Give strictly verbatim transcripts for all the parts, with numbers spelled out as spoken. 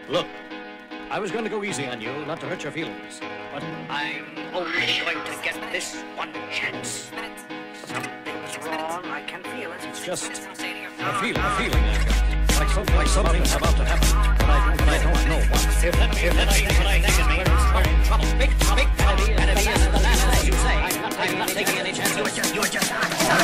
Look, I was going to go easy on you, not to hurt your feelings, but I'm only going to get this one chance. Something's wrong, I can feel it. It's just a feeling, a feeling I've got. Like, so, like something's about to happen, but I, but I don't know what. If that, if that thing, what I think is we're in trouble. Big, big enemy, enemy is the last, as you say. I'm not, I'm not taking any chances. You were just, you were just...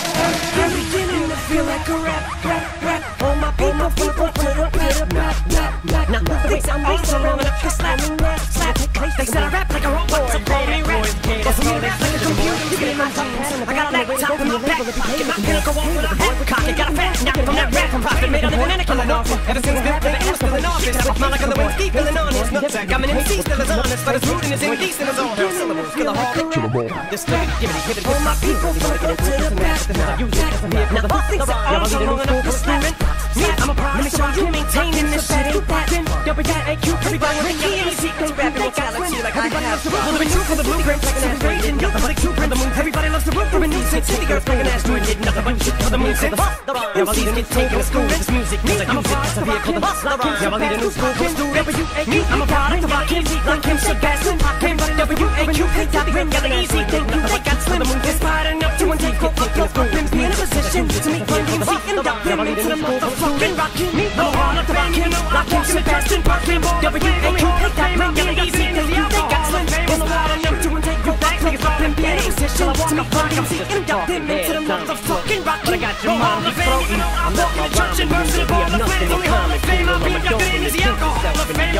I'm beginning to feel like a rap, rap, rap. All my people, people, put up, put up, knock, knock, knock, knock. The bass, I'm bass, around the kiss, slapping that, slap. They said I rap like a robot, so call me rap. But for me, rap like a computer, you get in my jeans. I got a laptop in my back, pocket, my pinnacle wall with a hat cock. I got a fat knock from that rap profit made other than any killing off. Ever since Bill Clinton was still in office, I smile like on the wind, deep feeling honest. Nutsack, I'm an M C, still as honest, but as rude and as indecent as all. Syllables, kill a hawk, kill a ball. This nigga, give it, give it, all my people, wanna get into this and that. Use it as a myth. Now, all things are all so long enough for student. Me, I'm a problem. Let me show you maintaining this shit. You that, yo, we got A Q, everybody with the key. Secrets rapping in galaxy like I have. Living true for the blueprint, like an asteroid. And the body two print the moon. Everybody loves the roof from a new city. The earth like an asteroid. Did nothing but shit for the moon. Since yeah, I'll lead get taken to school. This music, cause I use it as a vehicle to bust. Yeah, I'll lead a new school for students. W A Q, I'm a product of our Kim, like Kim Sebastian. Kim, W A Q, take that ring, got an easy thing. You think I'm slim, inspired enough to take it. Be in a position to make fun music and dump him into the motherfucking rockin' me. I'm a hard up to rock him, rock him, Sebastian Parkin. W A Q, take that ring, got an easy thing. You think I'm slim, in the water enough to take your back. Niggas up and be in a position to make fun music and dump him into the motherfucking rockin'. I got your mom floating. I'm not my church and verse in the ball. Nothing in common. Fame, I'll be inducted into the alcohol of fame.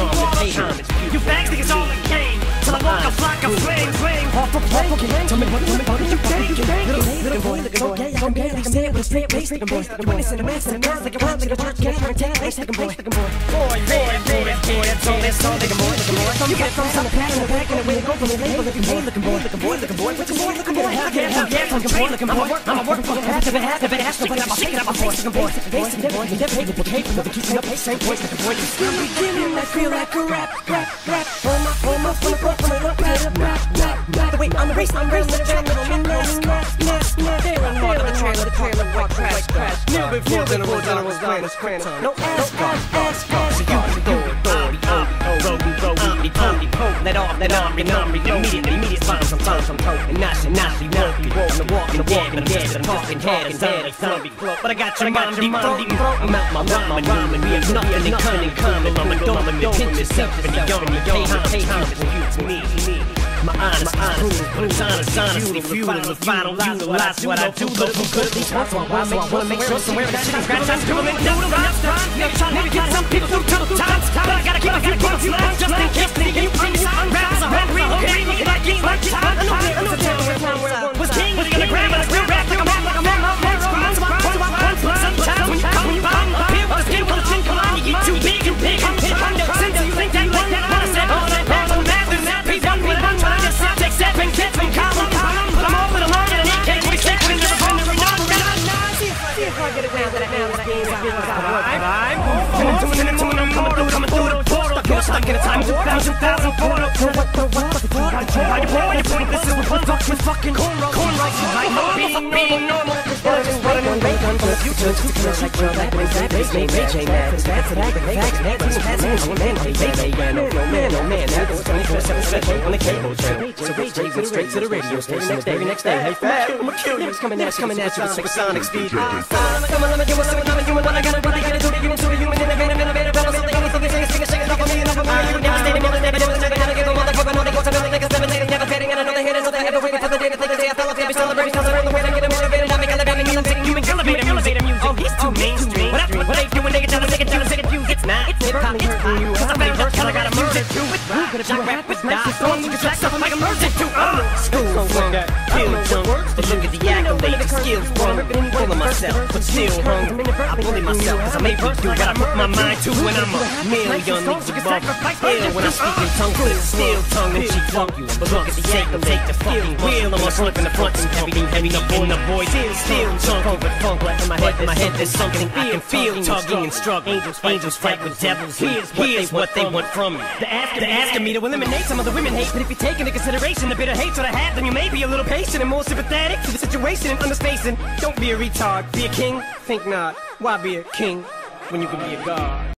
You fags think it's all a game. Till I walk a flock of flame, flame. Off a plane, tell me what, tell me what you think, you think. Little boy, looking boy, okay, I'm gay, like I'm saying, with a straight face, looking boy. You witness in the mass and the girls, like a rhyme, like a church, get it, take face, looking boy, looking boy. Boy, boy, boy, boy, that's all, that's all, looking boy, looking boy. You get it from some pack in the back, and the way to go from the label, looking boy, looking boy, looking boy, looking boy, looking boy, looking boy. I can't help it, looking boy, looking boy. I'm a work for the half of it, half of it, half of it, I'm shaking up my voice, looking boy. Face, and never, you never hate it, but hate from the keeping up, same voice, looking boy. I'm beginning, I feel like a rap, rap, rap. Hold my, hold my, full of up, full of up, get up. The way on the race, I'm racing the track, little me NASCAR. There and more than the trailer, the trailer, what crash, crash. Kneel before general, general's plan is cranner. No ass, ass, ass, ass. So you can do authority, oh, road, road, road, pony, poke, let off, let on, remember, immediately, immediate bombs, I'm bombs, I'm told. And not, not, be walking, walking, walking, walking, dead, I'm talking, talking, dead, like zombie flow. But I got your mom, deep throat, deep throat. I'm out my mom, my mom, and we have nothing in common, common. I'm a dome, I'm a pinch yourself, and you're young, and you pay homage, and you to me, me. My honest, my honest, but it's honest, honestly feudal. If I don't utilize what I do, look who could at least once in a while. So I wanna make sure somewhere that shit is scratch, I'm scribbling doodle enough time. Never trying to get some people through tough times, but I gotta keep a few bucks left just in case they you unsigned rappers are hungry, hungry, looking like you like time. I know there was a town where one was king, was gonna grab us, real rap like a man, like a man, like a man. So I want, so I want, but sometimes when you come, you bomb up here with a skin full of tin, come on, you get too big and big. I'm hit under, since you think that you like that, I said all that bad on the map, there's that piece on me, I'm trying to set. Seven kids from column, column, but I'm over the line and he can't be sick when you're from the revolver. See if I get it down to the now, the game's out. I'm coming to an into I'm coming through, coming through the portal. Stuck, stuck in a time, two thousand, thousand portal. So what the, what the, what the, why you point, why you point, this is what fuck with fucking cornrows. Cornrows, you like no being, being normal. What is what I'm gonna gun from the future to the curse like drill that brings that bass, name, Ray J, man. It's bad to that, but facts, man, it's bad to man, oh man, hey, hey, hey, no, no, man, no, man, that was twenty-four seven special on the cable trail. So Ray J went straight to the radio station next day, next day, hey, fat, I'ma kill you, it's coming at you, coming at you with supersonic speed. Come on, let me do what's up, I'm human, what I gotta, what I gotta do to you, into a human, innovative, innovative, rebel, something, anything, sing, sing, sing, enough of me, enough of me, you never stay, never, never, never, never, never give a motherfucker, no, they go to another niggas, never, never, never fading, and another hit, another hit, waiting for the day, the day I fell off, every celebrating, cause I earned the way to get a motivated, I make elevating, elevating, human, elevator, elevator music. Oh, he's too mainstream. What up, what they do when they get down, they get down, they get you, it's not, it's hip-hop, it's pop, cause I'm better, cause I got a music too, it's rap, could have rap, it's not, songs, you can track stuff, I'm like a music too, uh, school, swung that, kill junk, but look at the accolades, the skills, wrong, full of myself, but still hungry, I'm bullying myself, cause I'm able to do what I put my mind to when I'm a million niggas above, ill when I'm speaking tongue, but it's still tongue and cheek funk you, but look at the shape, take the fucking wheel, I'm on slip in the front, and heavy, heavy, the boy, the boy, still, still chunky, but funk, like in my head, in my head, there's something I can feel, tugging and struggling, angels, angels fight with devils, here's, here's what they want from me, the asking, the asking me to eliminate some of the women hate, but if you take into consideration the bitter hatred I have, then you may be a little patient and more sympathetic to the situation and underspacing. Don't be a retard, be a king, think not, why be a king when you can be a god?